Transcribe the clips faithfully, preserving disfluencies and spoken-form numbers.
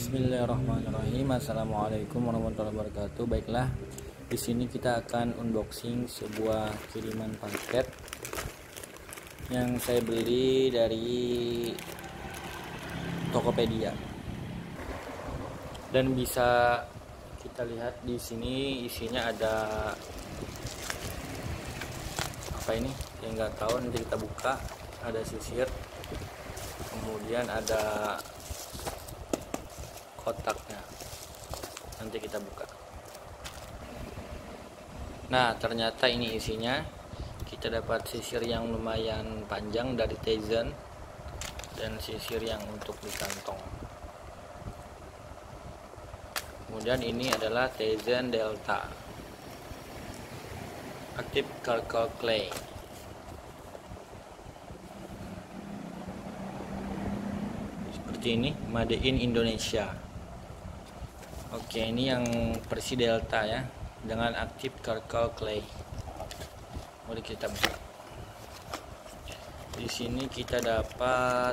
Bismillahirrahmanirrahim. Assalamualaikum warahmatullahi wabarakatuh. Baiklah, di sini kita akan unboxing sebuah kiriman paket yang saya beli dari Tokopedia. Dan bisa kita lihat di sini isinya ada apa ini? Yang nggak tahu, nanti kita buka. Ada sisir, kemudian ada kotaknya, nanti kita buka. Nah, ternyata ini isinya. Kita dapat sisir yang lumayan panjang dari Tizen dan sisir yang untuk di kantong. Kemudian ini adalah Tizen Delta Active Charcoal Clay. Seperti ini, made in Indonesia. Oke, ini yang versi Delta ya, dengan Active Charcoal Clay. Mari kita buka. Di sini kita dapat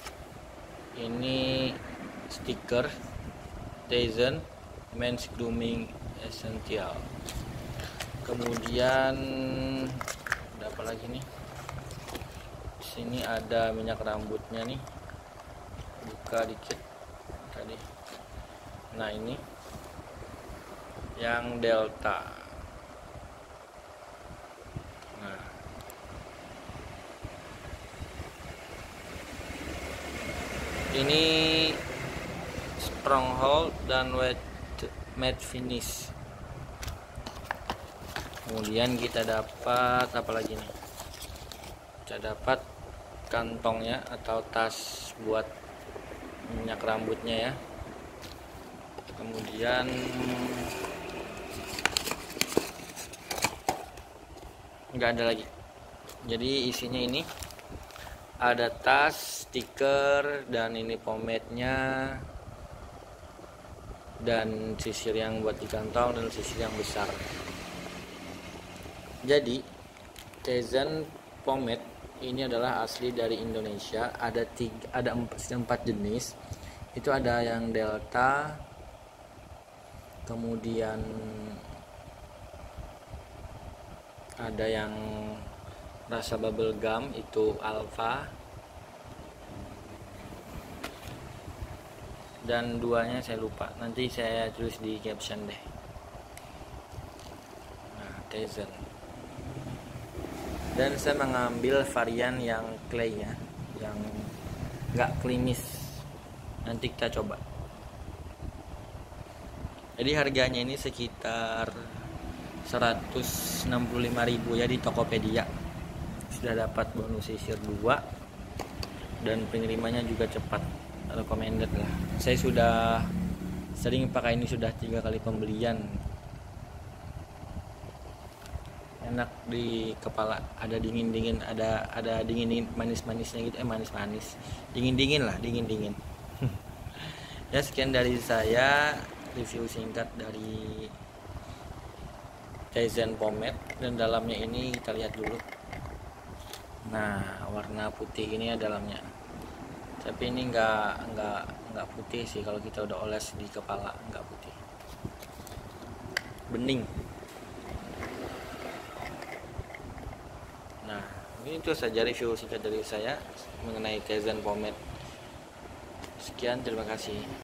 ini stiker Tizen Men's Grooming Essential. Kemudian ada apa lagi nih? Di sini ada minyak rambutnya nih. Buka dikit tadi. Nah, ini yang Delta. Nah, ini Stronghold dan wet matte finish. Kemudian kita dapat apa lagi nih? Kita dapat kantongnya atau tas buat minyak rambutnya ya. Kemudian nggak ada lagi. Jadi isinya ini ada tas, stiker, dan ini pomade-nya, dan sisir yang buat di kantong, dan sisir yang besar. Jadi Tizen pomade ini adalah asli dari Indonesia. Ada tiga, ada empat, empat jenis. Itu ada yang Delta, kemudian ada yang rasa bubble gum itu Alpha, dan duanya saya lupa, nanti saya tulis di caption deh. Nah, Tizen. Dan saya mengambil varian yang clay ya, yang nggak klimis. Nanti kita coba. Jadi harganya ini sekitar seratus enam puluh lima ribu ya di Tokopedia. Sudah dapat bonus sisir dua dan pengirimannya juga cepat, recommended lah. Saya sudah sering pakai ini, sudah tiga kali pembelian. Enak di kepala, ada dingin-dingin, ada ada dingin-dingin manis-manisnya gitu, eh manis-manis. Dingin-dingin lah, dingin-dingin. Ya, sekian dari saya review singkat dari Tizen pomade, dan dalamnya ini kita lihat dulu. Nah, warna putih ini ya dalamnya, tapi ini enggak enggak enggak putih sih. Kalau kita udah oles di kepala enggak putih, bening. Nah, ini itu saja review singkat dari saya mengenai Tizen pomade. Sekian, terima kasih.